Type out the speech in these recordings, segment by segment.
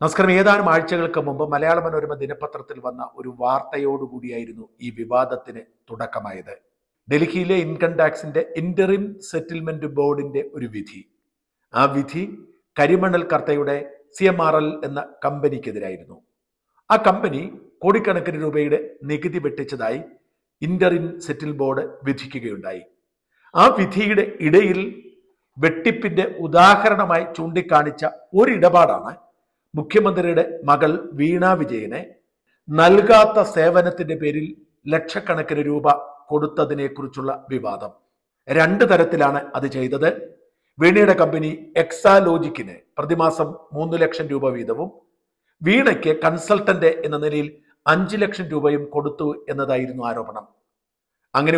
നമസ്കാരം. ഏതാനും ആഴ്ചകൾക്ക് മുമ്പ് മലയാള മനോരമ ദിനപത്രത്തിൽ വന്ന ഒരു വാർത്തയോടുകൂടിയായിരുന്നു ഈ വിവാദത്തിന് തുടക്കമായത്. ഡൽഹിയിലെ ഇൻകം ടാക്സിന്റെ ഇന്ററിം സെറ്റിൽമെന്റ് ബോർഡിന്റെ ഒരു വിധി. ആ വിധി കരിമണൽ കർത്തയുടെ CMRL എന്ന കമ്പനിക്കെതിരായിരുന്നു. ആ കമ്പനി കോടിക്കണക്കിന് രൂപയുടെ നികുതി വെട്ടിച്ചതായി ഇന്ററിം സെറ്റിൽ ബോർഡ് വിധിക്കുകയുണ്ടായി. ആ വിധിയുടെ ഇടയിൽ വെട്ടിപ്പിന്റെ ഉദാഹരണമായി ചൂണ്ടിക്കാണിച്ച ഒരിടപാടാണ് മുഖ്യമന്ത്രിയുടെ മകൾ വീണ വിജയനെ നൽകാത്ത സേവനത്തിന്റെ പേരിൽ ലക്ഷക്കണക്കിന് രൂപ കൊടുത്തതിനെ കുറിച്ചുള്ള വിവാദം. രണ്ട് തരത്തിലാണ് അത് ചെയ്തത്. വീണയുടെ കമ്പനി എക്സാലോജിക്കിന് പ്രതിമാസം 3 ലക്ഷം രൂപ വീതവും വീണയ്ക്ക് കൺസൾട്ടന്റ് എന്ന നിലയിൽ 5 ലക്ഷം രൂപയും കൊടുത്തു എന്നതായിരുന്നു ആരോപണം. അങ്ങനെ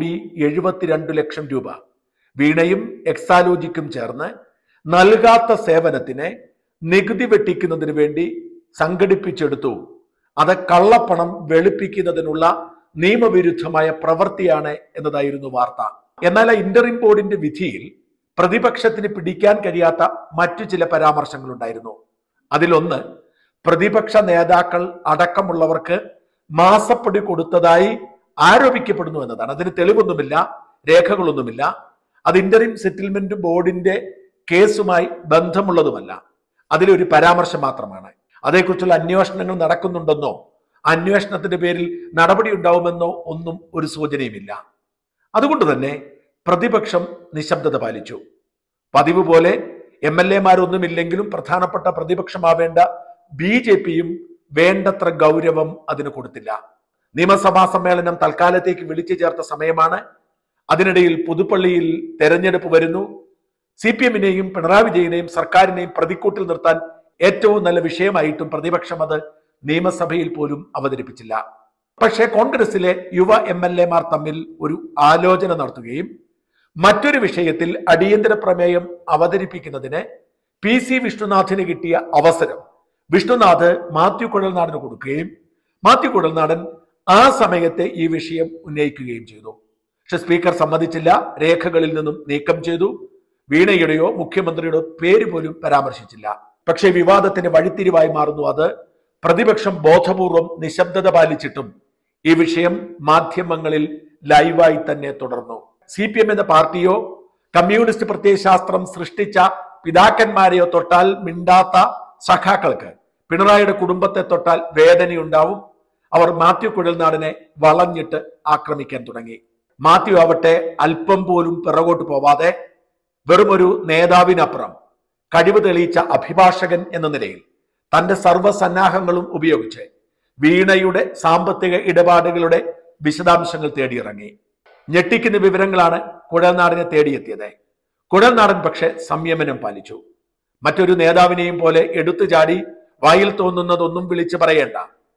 1,72 ലക്ഷം രൂപ വീണയും എക്സാലോജിക്കും ചേർന്ന് നൽകാത്ത സേവനത്തിന് നികുതി വെട്ടിക്കുന്നതിന് വേണ്ടി സംഘടിപ്പിച്ചെടുത്തു. അത് കള്ളപ്പണം വെളുപ്പിക്കുന്നതിനുള്ള നിയമവിരുദ്ധമായ പ്രവൃത്തിയാണ് എന്നതായിരുന്നു വാർത്ത. എന്നാൽ ഇന്ററിം ബോർഡിന്റെ വിധിയിൽ പ്രതിപക്ഷത്തിന് പിടിക്കാൻ കഴിയാത്ത മറ്റു ചില പരാമർശങ്ങളുണ്ടായിരുന്നു. അതിലൊന്ന്, പ്രതിപക്ഷ നേതാക്കൾ അടക്കമുള്ളവർക്ക് മാസപ്പടി കൊടുത്തതായി ആരോപിക്കപ്പെടുന്നു എന്നതാണ്. അതിന് തെളിവൊന്നുമില്ല, രേഖകളൊന്നുമില്ല. അത് ഇന്ററിം സെറ്റിൽമെന്റ് ബോർഡിന്റെ കേസുമായി ബന്ധമുള്ളതുമല്ല. അതിലൊരു പരാമർശം മാത്രമാണ്. അതേക്കുറിച്ചുള്ള അന്വേഷണങ്ങൾ നടക്കുന്നുണ്ടെന്നോ അന്വേഷണത്തിന്റെ പേരിൽ നടപടി ഉണ്ടാവുമെന്നോ ഒന്നും ഒരു സൂചനയുമില്ല. അതുകൊണ്ട് തന്നെ പ്രതിപക്ഷം നിശബ്ദത പാലിച്ചു. പതിവ് പോലെ MLA-മാരൊന്നുമില്ലെങ്കിലും പ്രധാനപ്പെട്ട പ്രതിപക്ഷമാവേണ്ട BJP-യും വേണ്ടത്ര ഗൗരവം അതിന് കൊടുത്തില്ല. നിയമസഭാ സമ്മേളനം തൽക്കാലത്തേക്ക് വിളിച്ചു ചേർത്ത സമയമാണ്. അതിനിടയിൽ പുതുപ്പള്ളിയിൽ തെരഞ്ഞെടുപ്പ് വരുന്നു. CPM-നെയും പിണറായി വിജയനെയും സർക്കാരിനെയും പ്രതിക്കൂട്ടിൽ നിർത്താൻ ഏറ്റവും നല്ല വിഷയമായിട്ടും പ്രതിപക്ഷം അത് നിയമസഭയിൽ പോലും അവതരിപ്പിച്ചില്ല. പക്ഷേ കോൺഗ്രസിലെ യുവ MLA-മാർ തമ്മിൽ ഒരു ആലോചന നടത്തുകയും മറ്റൊരു വിഷയത്തിൽ അടിയന്തര പ്രമേയം അവതരിപ്പിക്കുന്നതിന് PC വിഷ്ണുനാഥിന് കിട്ടിയ അവസരം വിഷ്ണുനാഥ് മാത്യു കുഴൽനാടന് കൊടുക്കുകയും മാത്യു കുഴൽനാടൻ ആ സമയത്തെ ഈ വിഷയം ഉന്നയിക്കുകയും ചെയ്തു. പക്ഷെ സ്പീക്കർ സമ്മതിച്ചില്ല. രേഖകളിൽ നിന്നും നീക്കം ചെയ്തു. വീണയുടെയോ മുഖ്യമന്ത്രിയുടെയോ പേര് പോലും പരാമർശിച്ചില്ല. പക്ഷേ വിവാദത്തിന് വഴിത്തിരിവായി മാറുന്നു അത്. പ്രതിപക്ഷം ബോധപൂർവം നിശബ്ദത പാലിച്ചിട്ടും ഈ വിഷയം മാധ്യമങ്ങളിൽ ലൈവായി തന്നെ തുടർന്നു. CPM എന്ന പാർട്ടിയോ കമ്മ്യൂണിസ്റ്റ് പ്രത്യയശാസ്ത്രം സൃഷ്ടിച്ച പിതാക്കന്മാരെയോ തൊട്ടാൽ മിണ്ടാത്ത സഖാക്കൾക്ക് പിണറായിയുടെ കുടുംബത്തെ തൊട്ടാൽ വേദനയുണ്ടാവും. അവർ മാത്യു കുഴൽനാടനെ വളഞ്ഞിട്ട് ആക്രമിക്കാൻ തുടങ്ങി. മാത്യു ആവട്ടെ അല്പം പോലും പിറകോട്ട് പോവാതെ വെറുമൊരു നേതാവിനപ്പുറം കഴിവ് തെളിയിച്ച അഭിഭാഷകൻ എന്ന നിലയിൽ തന്റെ സർവ്വസന്നാഹങ്ങളും ഉപയോഗിച്ച് വീണയുടെ സാമ്പത്തിക ഇടപാടുകളുടെ വിശദാംശങ്ങൾ തേടിയിറങ്ങി. ഞെട്ടിക്കുന്ന വിവരങ്ങളാണ് കുഴൽനാടനെ തേടിയെത്തിയത്. കുഴൽനാടൻ പക്ഷെ സംയമനം പാലിച്ചു. മറ്റൊരു നേതാവിനെയും പോലെ എടുത്തു ചാടി വായിൽ തോന്നുന്നതൊന്നും വിളിച്ചു പറയേണ്ട.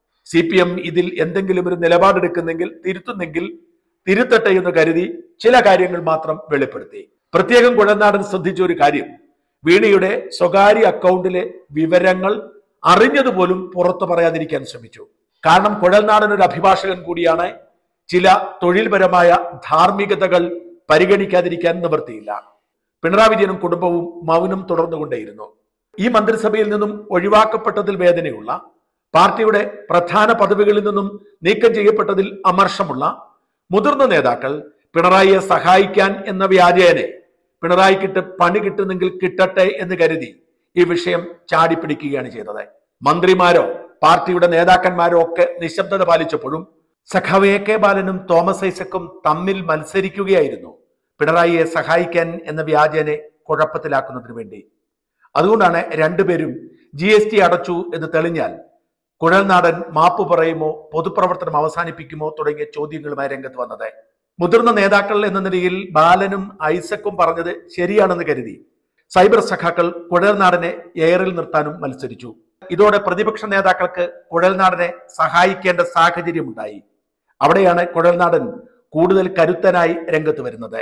CPM ഇതിൽ എന്തെങ്കിലും ഒരു നിലപാടെടുക്കുന്നെങ്കിൽ തിരുത്തുന്നെങ്കിൽ തിരുത്തട്ടെ എന്ന് കരുതി ചില കാര്യങ്ങൾ മാത്രം വെളിപ്പെടുത്തി. പ്രത്യേകം കുഴൽനാടൻ ശ്രദ്ധിച്ച ഒരു കാര്യം, വീണയുടെ സ്വകാര്യ അക്കൗണ്ടിലെ വിവരങ്ങൾ അറിഞ്ഞതുപോലും പുറത്തു പറയാതിരിക്കാൻ ശ്രമിച്ചു. കാരണം കുഴൽനാടൻ ഒരു അഭിഭാഷകൻ കൂടിയാണ്. ചില തൊഴിൽപരമായ ധാർമ്മികതകൾ പരിഗണിക്കാതിരിക്കാൻ നിവൃത്തിയില്ല. പിണറായി വിജയനും കുടുംബവും മൗനം തുടർന്നുകൊണ്ടേയിരുന്നു. ഈ മന്ത്രിസഭയിൽ നിന്നും ഒഴിവാക്കപ്പെട്ടതിൽ വേദനയുള്ള, പാർട്ടിയുടെ പ്രധാന പദവികളിൽ നിന്നും നീക്കം ചെയ്യപ്പെട്ടതിൽ അമർഷമുള്ള മുതിർന്ന നേതാക്കൾ പിണറായിയെ സഹായിക്കാൻ എന്ന വ്യാജേനെ പിണറായിക്കിട്ട് പണി കിട്ടുന്നെങ്കിൽ കിട്ടട്ടെ എന്ന് കരുതി ഈ വിഷയം ചാടിപ്പിടിക്കുകയാണ് ചെയ്തത്. മന്ത്രിമാരോ പാർട്ടിയുടെ നേതാക്കന്മാരോ ഒക്കെ നിശബ്ദത പാലിച്ചപ്പോഴും സഖാവ് AK ബാലനും തോമസ് ഐസക്കും തമ്മിൽ മത്സരിക്കുകയായിരുന്നു പിണറായിയെ സഹായിക്കാൻ എന്ന വ്യാജേനെ കുഴപ്പത്തിലാക്കുന്നതിന് വേണ്ടി. അതുകൊണ്ടാണ് രണ്ടുപേരും GST അടച്ചു എന്ന് തെളിഞ്ഞാൽ കുഴൽനാടൻ മാപ്പ് പറയുമോ, പൊതുപ്രവർത്തനം അവസാനിപ്പിക്കുമോ തുടങ്ങിയ ചോദ്യങ്ങളുമായി രംഗത്ത് വന്നത്. മുതിർന്ന നേതാക്കൾ എന്ന നിലയിൽ ബാലനും ഐസക്കും പറഞ്ഞത് ശരിയാണെന്ന് കരുതി സൈബർ സഖാക്കൾ കുഴൽനാടനെ എയറിൽ നിർത്താനും മത്സരിച്ചു. ഇതോടെ പ്രതിപക്ഷ നേതാക്കൾക്ക് കുഴൽനാടനെ സഹായിക്കേണ്ട സാഹചര്യമുണ്ടായി. അവിടെയാണ് കുഴൽനാടൻ കൂടുതൽ കരുത്തനായി രംഗത്ത് വരുന്നത്.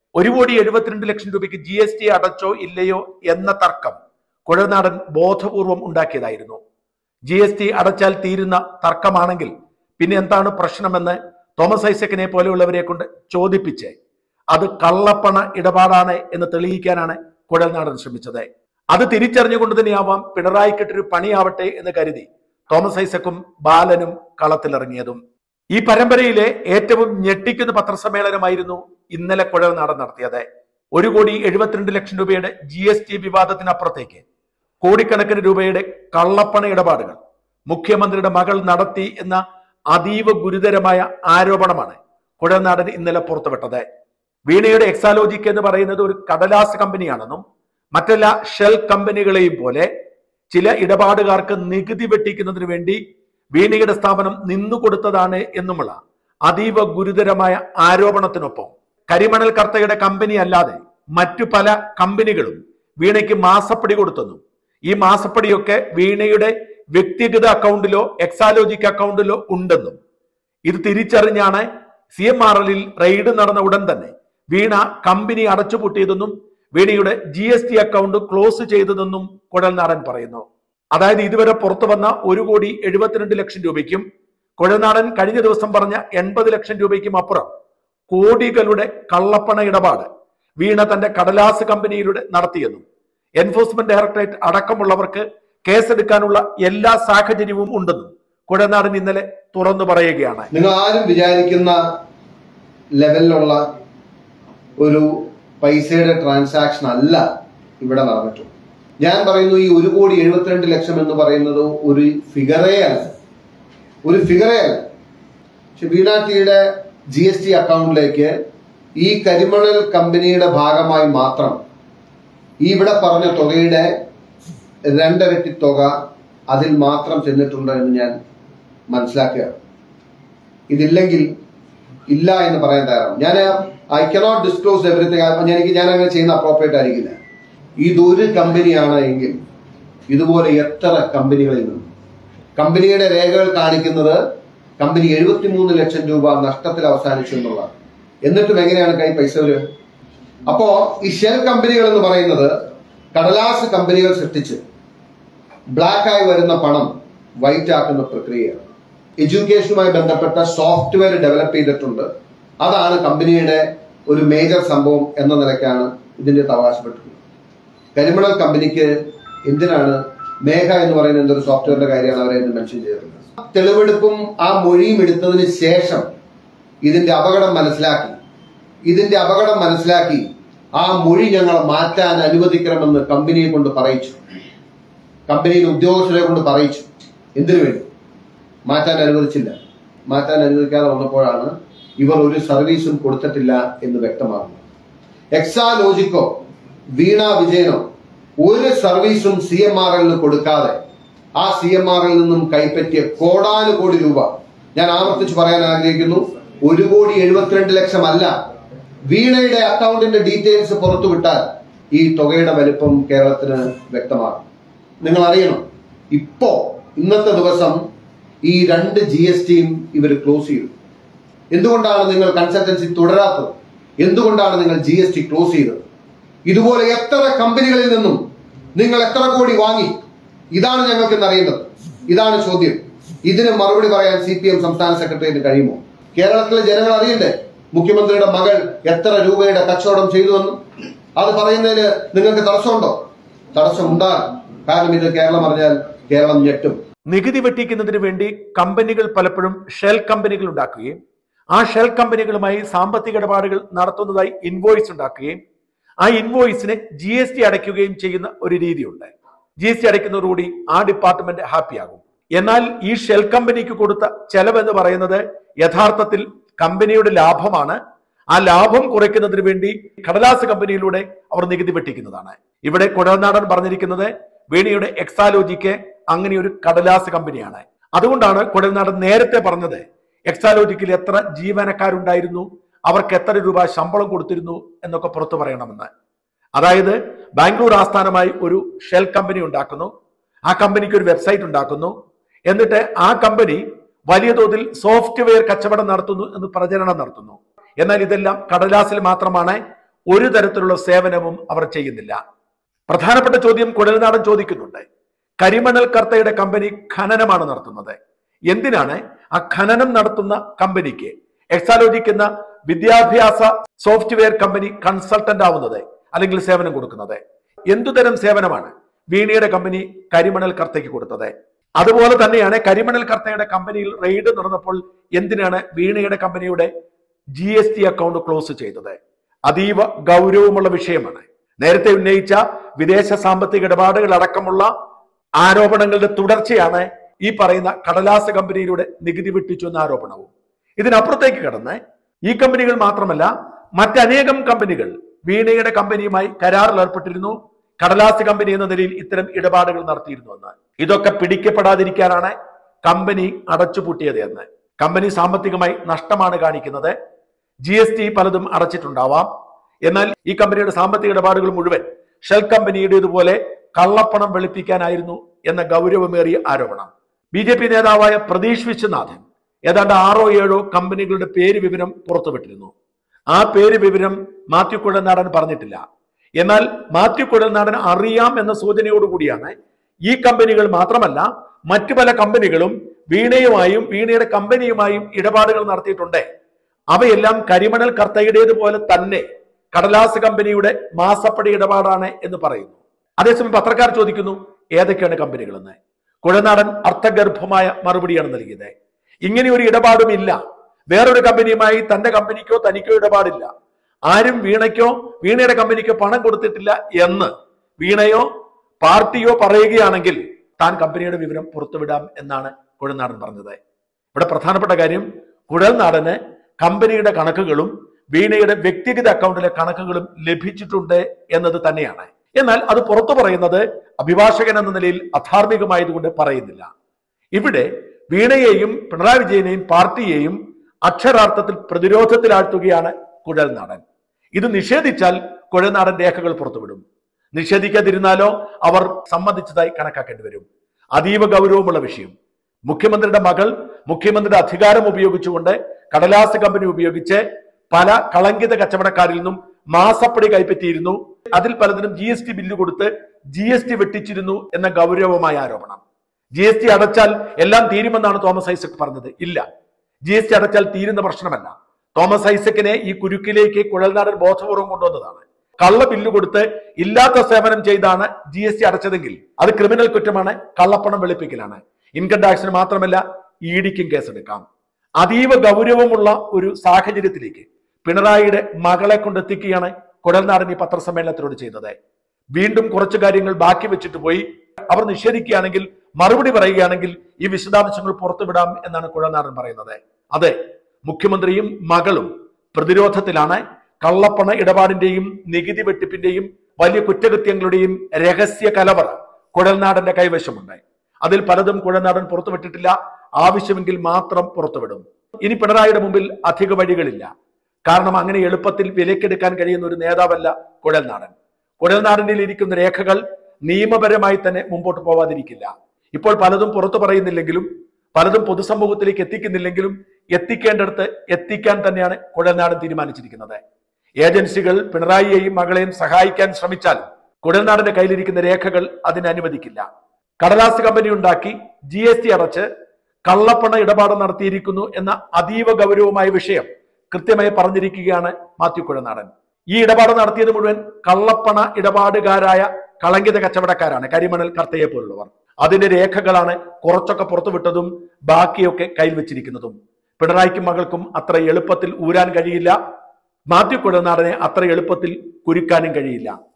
1,72 ലക്ഷം രൂപയ്ക്ക് GST അടച്ചോ ഇല്ലയോ എന്ന തർക്കം കുഴൽനാടൻ ബോധപൂർവം ഉണ്ടാക്കിയതായിരുന്നു. GST അടച്ചാൽ തീരുന്ന തർക്കമാണെങ്കിൽ പിന്നെ എന്താണ് പ്രശ്നമെന്ന് തോമസ് ഐസക്കിനെ പോലെയുള്ളവരെ കൊണ്ട് ചോദിപ്പിച്ച് അത് കള്ളപ്പണ ഇടപാടാണ് എന്ന് തെളിയിക്കാനാണ് കുഴൽനാടൻ ശ്രമിച്ചത്. അത് തിരിച്ചറിഞ്ഞുകൊണ്ട് തന്നെയാവാം പിണറായിക്കിട്ടൊരു പണിയാവട്ടെ എന്ന് കരുതി തോമസ് ഐസക്കും ബാലനും കളത്തിലിറങ്ങിയതും. ഈ പരമ്പരയിലെ ഏറ്റവും ഞെട്ടിക്കുന്ന പത്രസമ്മേളനമായിരുന്നു ഇന്നലെ കുഴൽനാടൻ നടത്തിയത്. 1,72,00,000 രൂപയുടെ GST വിവാദത്തിനപ്പുറത്തേക്ക് കോടിക്കണക്കിന് രൂപയുടെ കള്ളപ്പണ ഇടപാടുകൾ മുഖ്യമന്ത്രിയുടെ മകൾ നടത്തി എന്ന അതീവ ഗുരുതരമായ ആരോപണമാണ് കുഴൽനാടൻ ഇന്നലെ പുറത്തുവിട്ടത്. വീണയുടെ എക്സാലോജിക് എന്ന് പറയുന്നത് ഒരു കടലാസ് കമ്പനിയാണെന്നും മറ്റെല്ലാ ഷെൽ കമ്പനികളെയും പോലെ ചില ഇടപാടുകാർക്ക് നികുതി വെട്ടിക്കുന്നതിന് വേണ്ടി വീണയുടെ സ്ഥാപനം നിന്നുകൊടുത്തതാണ് എന്നുമുള്ള അതീവ ഗുരുതരമായ ആരോപണത്തിനൊപ്പം കരിമണൽ കർത്തയുടെ കമ്പനി അല്ലാതെ മറ്റു പല കമ്പനികളും വീണയ്ക്ക് മാസപ്പടി കൊടുത്തെന്നും ഈ മാസപ്പടിയൊക്കെ വീണയുടെ വ്യക്തിഗത അക്കൗണ്ടിലോ എക്സാലോജിക് അക്കൗണ്ടിലോ ഉണ്ടെന്നും ഇത് തിരിച്ചറിഞ്ഞാണ് CMRL റെയ്ഡ് നടന്ന ഉടൻ തന്നെ വീണ കമ്പനി അടച്ചുപൂട്ടിയതെന്നും വീണയുടെ GST അക്കൗണ്ട് ക്ലോസ് ചെയ്തതെന്നും കുഴൽനാടൻ പറയുന്നു. അതായത് ഇതുവരെ പുറത്തു വന്ന 1,72,00,000 രൂപയ്ക്കും കുഴൽനാടൻ കഴിഞ്ഞ ദിവസം പറഞ്ഞ 80 ലക്ഷം രൂപയ്ക്കും അപ്പുറം കോടികളുടെ കള്ളപ്പണ ഇടപാട് വീണ തന്റെ കടലാസ് കമ്പനിയിലൂടെ നടത്തിയെന്നും എൻഫോഴ്സ്മെന്റ് ഡയറക്ടറേറ്റ് അടക്കമുള്ളവർക്ക് കേസെടുക്കാനുള്ള എല്ലാ സാഹചര്യവും ഉണ്ടെന്നും കുഴൽനാടൻ ഇന്നലെ തുറന്നു പറയുകയാണ്. നിങ്ങൾ ആരും വിചാരിക്കുന്ന ലെവലിലുള്ള ഒരു പൈസയുടെ ട്രാൻസാക്ഷൻ അല്ല ഇവിടെ നടന്നിട്ടുള്ളത്. ഞാൻ പറയുന്നു ഈ 1,72,00,000 എന്ന് പറയുന്നത് ഒരു ഫിഗറേ അല്ല. പക്ഷെ വീണ ടിയുടെ GST അക്കൗണ്ടിലേക്ക് ഈ കരിമണൽ കമ്പനിയുടെ ഭാഗമായി മാത്രം ഈ ഇവിടെ പറഞ്ഞ തുകയുടെ 2 ഇരട്ടി തുക അതിൽ മാത്രം ചെന്നിട്ടുണ്ട് എന്ന് ഞാൻ മനസ്സിലാക്കുകയാണ്. ഇതില്ലെങ്കിൽ ഇല്ല എന്ന് പറയാൻ തയ്യാറാണ്. ഞാൻ ഐ കനോട്ട് ഡിസ്ക്ലോസ് എവറിത്തിങ്. ഞാൻ അങ്ങനെ ചെയ്യുന്ന അപ്രോപ്രിയേറ്റ് ആയിരിക്കില്ല. ഇതൊരു കമ്പനിയാണ് എങ്കിൽ ഇതുപോലെ എത്ര കമ്പനികളിൽ നിന്നും കമ്പനിയുടെ രേഖകൾ കാണിക്കുന്നത് കമ്പനി 73 ലക്ഷം രൂപ നഷ്ടത്തിൽ അവസാനിച്ചു എന്നുള്ളതാണ്. എന്നിട്ടും എങ്ങനെയാണ് കൈ പൈസ വരിക? അപ്പോ ഈ ഷെൽ കമ്പനികൾ എന്ന് പറയുന്നത് കടലാസ് കമ്പനികൾ സൃഷ്ടിച്ച് ബ്ലാക്കായി വരുന്ന പണം വൈറ്റ് ആക്കുന്ന പ്രക്രിയയാണ്. എഡ്യൂക്കേഷനുമായി ബന്ധപ്പെട്ട സോഫ്റ്റ്വെയർ ഡെവലപ്പ് ചെയ്തിട്ടുണ്ട്. അതാണ് കമ്പനിയുടെ ഒരു മേജർ സംഭവം എന്ന നിലയ്ക്കാണ് ഇതിന്റെ അവകാശപ്പെട്ടിട്ടുള്ളത്. കരിമണൽ കമ്പനിക്ക് എന്തിനാണ് മേഘ എന്ന് പറയുന്ന എന്തൊരു സോഫ്റ്റ്വെയറിന്റെ കാര്യമാണ് അവരെ മെൻഷൻ ചെയ്തിട്ടുള്ളത്. തെളിവെടുപ്പും ആ മൊഴിയും എടുത്തതിന് ശേഷം ഇതിന്റെ അപകടം മനസ്സിലാക്കി ആ മൊഴി ഞങ്ങൾ മാറ്റാൻ അനുവദിക്കണമെന്ന് കമ്പനിയെ കൊണ്ട് പറയിച്ചു. കമ്പനിയിലെ ഉദ്യോഗസ്ഥരെ കൊണ്ട് പറയിച്ചു. എന്തിനു വേണ്ടി? മാറ്റാൻ അനുവദിച്ചില്ല. മാറ്റാൻ അനുവദിക്കാതെ വന്നപ്പോഴാണ് ഇവർ ഒരു സർവീസും കൊടുത്തിട്ടില്ല എന്ന് വ്യക്തമാകുന്നത്. എക്സാലോജിക്കോ വീണ വിജയനോ ഒരു സർവീസും CMRL കൊടുക്കാതെ ആ CMRL നിന്നും കൈപ്പറ്റിയ കോടാനുകോടി രൂപ, ഞാൻ ആവർത്തിച്ച് പറയാൻ ആഗ്രഹിക്കുന്നു, 1,72,00,000 അല്ല. വീണയുടെ അക്കൗണ്ടിന്റെ ഡീറ്റെയിൽസ് പുറത്തുവിട്ടാൽ ഈ തുകയുടെ വലിപ്പം കേരളത്തിന് വ്യക്തമാകും. നിങ്ങൾ അറിയണം, ഇന്നത്തെ ദിവസം ഈ 2 GSTയും ഇവർ ക്ലോസ് ചെയ്തു. എന്തുകൊണ്ടാണ് നിങ്ങൾ കൺസൾട്ടൻസി തുടരാത്തത്? എന്തുകൊണ്ടാണ് നിങ്ങൾ GST ക്ലോസ് ചെയ്തത്? ഇതുപോലെ എത്ര കമ്പനികളിൽ നിന്നും നിങ്ങൾ എത്ര കോടി വാങ്ങി? ഇതാണ് ഞങ്ങൾക്ക് അറിയേണ്ടത്. ഇതാണ് ചോദ്യം. ഇതിന് മറുപടി പറയാൻ CPM സംസ്ഥാന സെക്രട്ടറിയേറ്റ് കഴിയുമോ? കേരളത്തിലെ ജനങ്ങൾ അറിയണ്ടേ മുഖ്യമന്ത്രിയുടെ മകൾ എത്ര രൂപയുടെ കച്ചവടം ചെയ്തുവെന്ന്? അത് പറയുന്നതിന് നിങ്ങൾക്ക് തടസ്സമുണ്ടോ? തടസ്സമുണ്ടാകും. കാരണം ഇത് കേരളം അറിഞ്ഞാൽ കേരളം ഞെട്ടും. നികുതി വെട്ടിക്കുന്നതിന് വേണ്ടി കമ്പനികൾ പലപ്പോഴും ഷെൽ കമ്പനികൾ ഉണ്ടാക്കുകയും ആ ഷെൽ കമ്പനികളുമായി സാമ്പത്തിക ഇടപാടുകൾ നടത്തുന്നതായി ഇൻവോയ്സ് ഉണ്ടാക്കുകയും ആ ഇൻവോയ്സിന് GST അടയ്ക്കുകയും ചെയ്യുന്ന ഒരു രീതിയുണ്ട്. GST അടയ്ക്കുന്നതോടുകൂടി ആ ഡിപ്പാർട്ട്മെന്റ് ഹാപ്പിയാകും. എന്നാൽ ഈ ഷെൽ കമ്പനിക്ക് കൊടുത്ത ചെലവ് എന്ന് പറയുന്നത് യഥാർത്ഥത്തിൽ കമ്പനിയുടെ ലാഭമാണ്. ആ ലാഭം കുറയ്ക്കുന്നതിന് വേണ്ടി കടലാസ് കമ്പനിയിലൂടെ അവർ നികുതി വെട്ടിക്കുന്നതാണ്. ഇവിടെ കുഴൽനാടൻ പറഞ്ഞിരിക്കുന്നത് വീണയുടെ എക്സാലോജിക്ക് അങ്ങനെ ഒരു കടലാസ് കമ്പനിയാണ്. അതുകൊണ്ടാണ് കുഴൽനാടൻ നേരത്തെ പറഞ്ഞത് എക്സാലോജിക്കിൽ എത്ര ജീവനക്കാരുണ്ടായിരുന്നു, അവർക്ക് എത്ര രൂപ ശമ്പളം കൊടുത്തിരുന്നു എന്നൊക്കെ പുറത്തു പറയണമെന്ന്. അതായത് ബാംഗ്ലൂർ ആസ്ഥാനമായി ഒരു ഷെൽ കമ്പനി ഉണ്ടാക്കുന്നു, ആ കമ്പനിക്ക് ഒരു വെബ്സൈറ്റ് ഉണ്ടാക്കുന്നു, എന്നിട്ട് ആ കമ്പനി വലിയ തോതിൽ സോഫ്റ്റ്വെയർ കച്ചവടം നടത്തുന്നു എന്ന് പ്രചരണം നടത്തുന്നു. എന്നാൽ ഇതെല്ലാം കടലാസിൽ മാത്രമാണ്. ഒരു തരത്തിലുള്ള സേവനവും അവർ ചെയ്യുന്നില്ല. പ്രധാനപ്പെട്ട ചോദ്യം കുഴൽനാടൻ ചോദിക്കുന്നുണ്ട്. കരിമണൽ കർത്തയുടെ കമ്പനി ഖനനമാണ് നടത്തുന്നത്. എന്തിനാണ് ആ ഖനനം നടത്തുന്ന കമ്പനിക്ക് എക്സാലോജിക് എന്ന വിദ്യാഭ്യാസ സോഫ്റ്റ്വെയർ കമ്പനി കൺസൾട്ടന്റ് ആവുന്നത് അല്ലെങ്കിൽ സേവനം കൊടുക്കുന്നത്? എന്തുതരം സേവനമാണ് വീണയുടെ കമ്പനി കരിമണൽ കർത്തയ്ക്ക് കൊടുത്തത്? അതുപോലെ തന്നെയാണ് കരിമണൽ കർത്തയുടെ കമ്പനിയിൽ റെയ്ഡ് നടന്നപ്പോൾ എന്തിനാണ് വീണയുടെ കമ്പനിയുടെ GST അക്കൗണ്ട് ക്ലോസ് ചെയ്തത്? അതീവ ഗൗരവമുള്ള വിഷയമാണ്. നേരത്തെ ഉന്നയിച്ച വിദേശ സാമ്പത്തിക ഇടപാടുകൾ അടക്കമുള്ള ആരോപണങ്ങളുടെ തുടർച്ചയാണ് ഈ പറയുന്ന കടലാസ് കമ്പനിയിലൂടെ നികുതി വെട്ടിച്ചു എന്ന ആരോപണവും. ഇതിനപ്പുറത്തേക്ക് കടന്ന് ഈ കമ്പനികൾ മാത്രമല്ല, മറ്റനേകം കമ്പനികൾ വീണയുടെ കമ്പനിയുമായി കരാറിൽ ഏർപ്പെട്ടിരുന്നു, കടലാസ് കമ്പനി എന്ന നിലയിൽ ഇത്തരം ഇടപാടുകൾ നടത്തിയിരുന്നുവെന്ന്. ഇതൊക്കെ പിടിക്കപ്പെടാതിരിക്കാനാണ് കമ്പനി അടച്ചുപൂട്ടിയത് എന്ന്. കമ്പനി സാമ്പത്തികമായി നഷ്ടമാണ് കാണിക്കുന്നത്. GST പലതും അടച്ചിട്ടുണ്ടാവാം. എന്നാൽ ഈ കമ്പനിയുടെ സാമ്പത്തിക ഇടപാടുകൾ മുഴുവൻ ഷെൽ കമ്പനിയുടേതുപോലെ കള്ളപ്പണം വെളുപ്പിക്കാനായിരുന്നു എന്ന ഗൗരവമേറിയ ആരോപണം. BJP നേതാവായ പ്രതീഷ് വിശ്വനാഥൻ ഏതാണ്ട് 6-7 കമ്പനികളുടെ പേര് വിവരം പുറത്തുവിട്ടിരുന്നു. ആ പേര് വിവരം മാത്യു കുഴൽനാടൻ പറഞ്ഞിട്ടില്ല. എന്നാൽ മാത്യു കുഴൽനാടൻ അറിയാം എന്ന സൂചനയോടുകൂടിയാണ് ഈ കമ്പനികൾ മാത്രമല്ല മറ്റു പല കമ്പനികളും വീണയുമായും വീണയുടെ കമ്പനിയുമായും ഇടപാടുകൾ നടത്തിയിട്ടുണ്ട്. അവയെല്ലാം കരിമണൽ കർത്തയുടേതുപോലെ തന്നെ കടലാസ് കമ്പനിയുടെ മാസപ്പടി ഇടപാടാണ് എന്ന് പറയുന്നു. അതേസമയം പത്രക്കാർ ചോദിക്കുന്നു, ഏതൊക്കെയാണ് കമ്പനികളെന്ന്. കുഴൽനാടൻ അർത്ഥഗർഭമായ മറുപടിയാണ് നൽകിയത്. ഇങ്ങനെ ഒരു ഇടപാടും ഇല്ല, വേറൊരു കമ്പനിയുമായി തന്റെ കമ്പനിക്കോ തനിക്കോ ഇടപാടില്ല, ആരും വീണയ്ക്കോ വീണയുടെ കമ്പനിക്കോ പണം കൊടുത്തിട്ടില്ല എന്ന് വീണയോ പാർട്ടിയോ പറയുകയാണെങ്കിൽ താൻ കമ്പനിയുടെ വിവരം പുറത്തുവിടാം എന്നാണ് കുഴൽനാടൻ പറഞ്ഞത്. ഇവിടെ പ്രധാനപ്പെട്ട കാര്യം, കുഴൽനാടന് കമ്പനിയുടെ കണക്കുകളും വീണയുടെ വ്യക്തിഗത അക്കൗണ്ടിലെ കണക്കുകളും ലഭിച്ചിട്ടുണ്ട് എന്നത് തന്നെയാണ്. എന്നാൽ അത് പുറത്തു പറയുന്നത് അഭിഭാഷകൻ എന്ന നിലയിൽ അധാർമികമായതുകൊണ്ട് പറയുന്നില്ല. ഇവിടെ വീണയെയും പിണറായി വിജയനെയും പാർട്ടിയെയും അക്ഷരാർത്ഥത്തിൽ പ്രതിരോധത്തിലാഴ്ത്തുകയാണ് കുഴൽനാടൻ. ഇത് നിഷേധിച്ചാൽ കുഴൽനാടൻ രേഖകൾ പുറത്തുവിടും. നിഷേധിക്കാതിരുന്നാലോ അവർ സമ്മതിച്ചതായി കണക്കാക്കേണ്ടി വരും. അതീവ ഗൗരവമുള്ള വിഷയം. മുഖ്യമന്ത്രിയുടെ മകൾ മുഖ്യമന്ത്രിയുടെ അധികാരം ഉപയോഗിച്ചുകൊണ്ട് കടലാസ് കമ്പനി ഉപയോഗിച്ച് പല കളങ്കിത കച്ചവടക്കാരിൽ നിന്നും മാസപ്പടി കൈപ്പറ്റിയിരുന്നു. അതിൽ പലതിനും GST ബില്ല് കൊടുത്ത് GST വെട്ടിച്ചിരുന്നു എന്ന ഗൗരവമായ ആരോപണം. GST അടച്ചാൽ എല്ലാം തീരുമെന്നാണ് തോമസ് ഐസക് പറഞ്ഞത്. ഇല്ല, GST അടച്ചാൽ തീരുന്ന പ്രശ്നമല്ല. തോമസ് ഐസക്കിനെ ഈ കുരുക്കിലേക്ക് കുഴൽനാടൻ ബോധപൂർവം കൊണ്ടുവന്നതാണ്. കള്ള ബില്ല് കൊടുത്ത് ഇല്ലാത്ത സേവനം ചെയ്താണ് GST അടച്ചതെങ്കിൽ അത് ക്രിമിനൽ കുറ്റമാണ്, കള്ളപ്പണം വെളുപ്പിക്കലാണ്. ഇൻകം ടാക്സിന് മാത്രമല്ല EDക്കും കേസെടുക്കാം. അതീവ ഗൗരവമുള്ള ഒരു സാഹചര്യത്തിലേക്ക് പിണറായിയുടെ മകളെ കൊണ്ടെത്തിക്കുകയാണ് കുഴൽനാടൻ ഈ പത്രസമ്മേളനത്തിലൂടെ ചെയ്തത്. വീണ്ടും കുറച്ചു കാര്യങ്ങൾ ബാക്കി വെച്ചിട്ട് പോയി. അവർ നിഷേധിക്കുകയാണെങ്കിൽ, മറുപടി പറയുകയാണെങ്കിൽ ഈ വിശദാംശങ്ങൾ പുറത്തുവിടാം എന്നാണ് കുഴൽനാടൻ പറയുന്നത്. അതെ, മുഖ്യമന്ത്രിയും മകളും പ്രതിരോധത്തിലാണ്. കള്ളപ്പണ ഇടപാടിന്റെയും നികുതി വെട്ടിപ്പിന്റെയും വലിയ കുറ്റകൃത്യങ്ങളുടെയും രഹസ്യ കലവറ കുഴൽനാടന്റെ കൈവശമുണ്ട്. അതിൽ പലതും കുഴൽനാടൻ പുറത്തുവിട്ടിട്ടില്ല. ആവശ്യമെങ്കിൽ മാത്രം പുറത്തുവിടും. ഇനി പിണറായിയുടെ മുമ്പിൽ അധിക വഴികളില്ല. കാരണം അങ്ങനെ എളുപ്പത്തിൽ വിലക്കെടുക്കാൻ കഴിയുന്ന ഒരു നേതാവല്ല കുഴൽനാടൻ. കുഴൽനാടനിൽ ഇരിക്കുന്ന രേഖകൾ നിയമപരമായി തന്നെ മുമ്പോട്ട് പോവാതിരിക്കില്ല. ഇപ്പോൾ പലതും പുറത്തു പറയുന്നില്ലെങ്കിലും, പലതും പൊതുസമൂഹത്തിലേക്ക് എത്തിക്കുന്നില്ലെങ്കിലും എത്തിക്കേണ്ടടുത്ത് എത്തിക്കാൻ തന്നെയാണ് കുഴൽനാടൻ തീരുമാനിച്ചിരിക്കുന്നത്. ഏജൻസികൾ പിണറായിയെയും മകളെയും സഹായിക്കാൻ ശ്രമിച്ചാൽ കുഴൽനാടന്റെ കയ്യിലിരിക്കുന്ന രേഖകൾ അതിന് അനുവദിക്കില്ല. കടലാസ് കമ്പനി ഉണ്ടാക്കി GST അടച്ച് കള്ളപ്പണ ഇടപാട് നടത്തിയിരിക്കുന്നു എന്ന അതീവ ഗൗരവമായ വിഷയം കൃത്യമായി പറഞ്ഞിരിക്കുകയാണ് മാത്യു കുഴൽനാടൻ. ഈ ഇടപാട് നടത്തിയത് മുഴുവൻ കള്ളപ്പണ ഇടപാടുകാരായ കളങ്കിത കച്ചവടക്കാരാണ്, കരിമണൽ കർത്തയെ പോലുള്ളവർ. അതിന്റെ രേഖകളാണ് കുറച്ചൊക്കെ പുറത്തുവിട്ടതും ബാക്കിയൊക്കെ കയ്യിൽ വെച്ചിരിക്കുന്നതും. പിണറായിക്കും മകൾക്കും അത്ര എളുപ്പത്തിൽ ഊരാൻ കഴിയില്ല. മാത്യു കുഴൽനാടനെ അത്ര എളുപ്പത്തിൽ കുരുക്കാനും കഴിയില്ല.